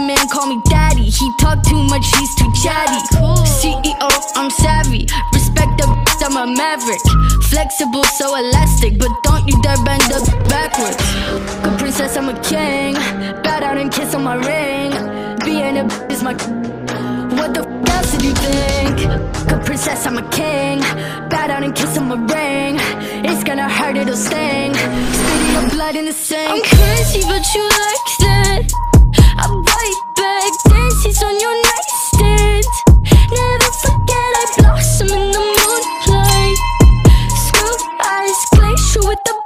man call me daddy. He talk too much, he's too chatty. CEO, I'm savvy. Respect the I'm a maverick. Flexible, so elastic, but don't you dare bend up backwards. Good princess, I'm a king. Bow down and kiss on my ring. Being a is my... What the else did you think? Good princess, I'm a king. Bow down and kiss on my ring. It's gonna hurt, it'll sting. Spitting your blood in the sink. I'm crazy, but you like that. I bite back, dances on your nightstand. Never forget I blossom in the moonlight. Screw eyes, glacier with the